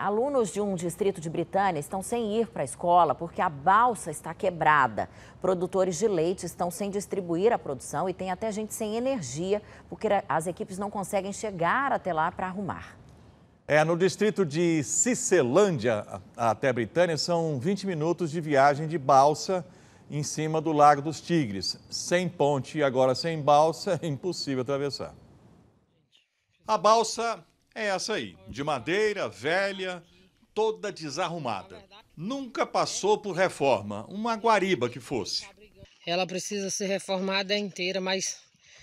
Alunos de um distrito de Britânia estão sem ir para a escola porque a balsa está quebrada. Produtores de leite estão sem distribuir a produção e tem até gente sem energia porque as equipes não conseguem chegar até lá para arrumar. No distrito de Cicelândia, até Britânia, são 20 minutos de viagem de balsa em cima do Lago dos Tigres. Sem ponte e agora sem balsa, é impossível atravessar. A balsa é essa aí, de madeira, velha, toda desarrumada. Nunca passou por reforma, uma guariba que fosse. Ela precisa ser reformada inteira, mas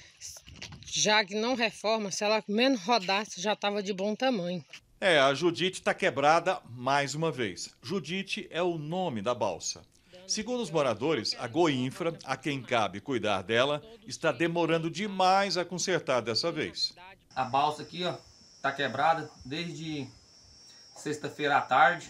já que não reforma, se ela menos rodasse, já estava de bom tamanho. A Judite está quebrada mais uma vez. Judite é o nome da balsa. Segundo os moradores, a Goinfra, a quem cabe cuidar dela, está demorando demais a consertar dessa vez. A balsa aqui, ó, tá quebrada desde sexta-feira à tarde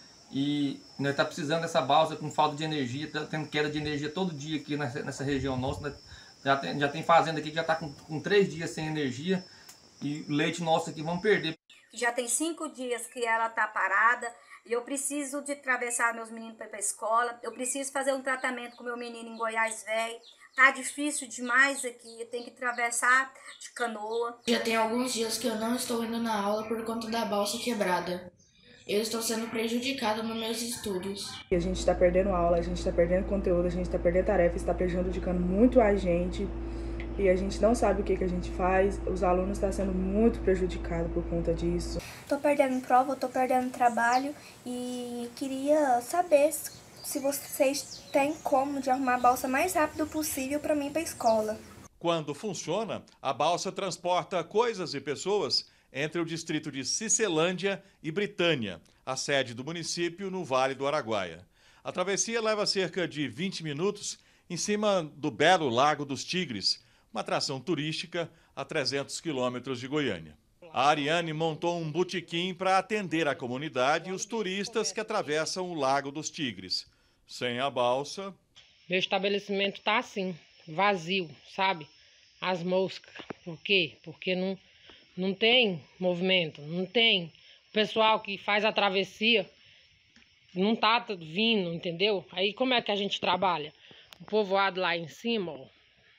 e nós tá precisando dessa balsa com falta de energia, tá tendo queda de energia todo dia aqui nessa região nossa. Já tem fazenda aqui que já tá com 3 dias sem energia e o leite nosso aqui vamos perder. Já tem 5 dias que ela tá parada e eu preciso de atravessar meus meninos para ir pra escola, eu preciso fazer um tratamento com meu menino em Goiás velho. Tá difícil demais aqui, eu tenho que atravessar de canoa. Já tem alguns dias que eu não estou indo na aula por conta da balsa quebrada. Eu estou sendo prejudicada nos meus estudos. A gente está perdendo aula, a gente está perdendo conteúdo, a gente está perdendo tarefa, está prejudicando muito a gente. E a gente não sabe o que a gente faz, os alunos estão sendo muito prejudicados por conta disso. Estou perdendo prova, estou perdendo trabalho e queria saber se vocês têm como de arrumar a balsa mais rápido possível para mim ir para a escola. Quando funciona, a balsa transporta coisas e pessoas entre o distrito de Cicelândia e Britânia, a sede do município no Vale do Araguaia. A travessia leva cerca de 20 minutos em cima do belo Lago dos Tigres, uma atração turística a 300 quilômetros de Goiânia. A Ariane montou um botequim para atender a comunidade e os turistas que atravessam o Lago dos Tigres. Sem a balsa... Meu estabelecimento tá assim, vazio, sabe? As moscas. Por quê? Porque não tem movimento, não tem. O pessoal que faz a travessia não tá vindo, entendeu? Aí como é que a gente trabalha? O povoado lá em cima, ó,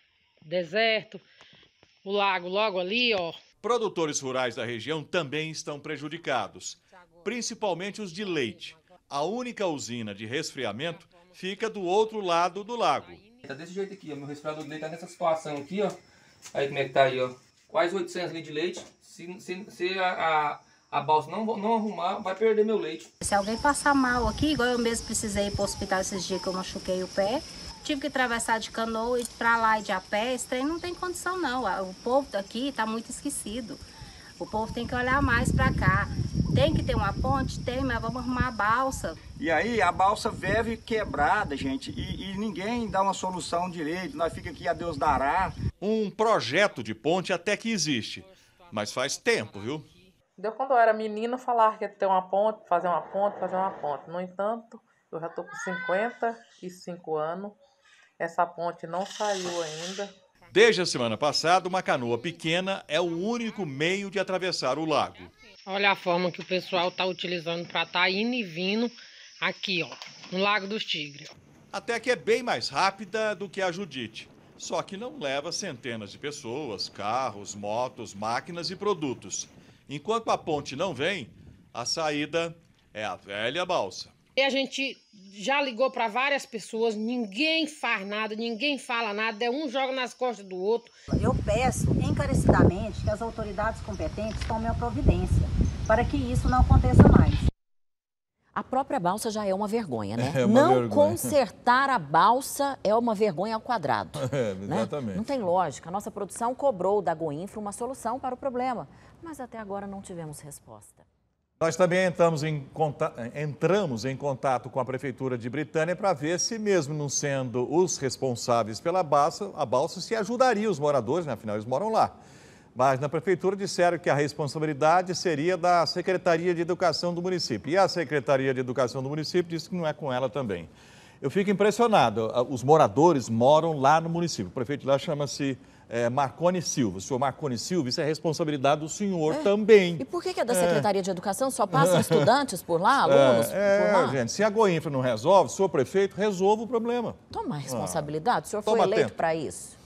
deserto, o lago logo ali, ó. Produtores rurais da região também estão prejudicados, principalmente os de leite. A única usina de resfriamento fica do outro lado do lago. Tá desse jeito aqui, ó, meu resfriador de leite tá nessa situação aqui, ó. Aí como é que tá aí, ó. Quase 800 litros de leite. Se a balsa não arrumar, vai perder meu leite. Se alguém passar mal aqui, igual eu mesmo precisei ir para o hospital esses dias que eu machuquei o pé, tive que atravessar de canoa e ir para lá e de a pé, esse trem não tem condição não. O povo daqui está muito esquecido. O povo tem que olhar mais para cá. Tem que ter uma ponte? Tem, mas vamos arrumar a balsa. E aí a balsa vive quebrada, gente, e ninguém dá uma solução direito, nós fica aqui a Deus dará. Um projeto de ponte até que existe, mas faz tempo, viu? Deu quando eu era menina falar que ia ter uma ponte, fazer uma ponte. No entanto, eu já estou com 55 anos, essa ponte não saiu ainda. Desde a semana passada, uma canoa pequena é o único meio de atravessar o lago. Olha a forma que o pessoal está utilizando para estar indo e vindo aqui, ó, no Lago dos Tigres. Até que é bem mais rápida do que a Judite, só que não leva centenas de pessoas, carros, motos, máquinas e produtos. Enquanto a ponte não vem, a saída é a velha balsa. E a gente já ligou para várias pessoas, ninguém faz nada, ninguém fala nada, um joga nas costas do outro. Eu peço encarecidamente que as autoridades competentes tomem a providência para que isso não aconteça mais. A própria balsa já é uma vergonha, né? É uma não vergonha. Consertar a balsa é uma vergonha ao quadrado. Exatamente. Né? Não tem lógica. A nossa produção cobrou da Goinfra uma solução para o problema, mas até agora não tivemos resposta. Nós também entramos em contato com a Prefeitura de Britânia para ver se, mesmo não sendo os responsáveis pela balsa, a balsa se ajudaria os moradores, né? Afinal eles moram lá. Mas na Prefeitura disseram que a responsabilidade seria da Secretaria de Educação do município. E a Secretaria de Educação do município disse que não é com ela também. Eu fico impressionado, os moradores moram lá no município. O prefeito lá chama-se Marconi Silva. O senhor Marconi Silva, isso é responsabilidade do senhor também. E por que é da Secretaria de Educação? Só passam estudantes por lá, alunos por lá? Gente, se a Goinfra não resolve, o senhor prefeito, resolva o problema. Toma responsabilidade, o senhor foi eleito para isso.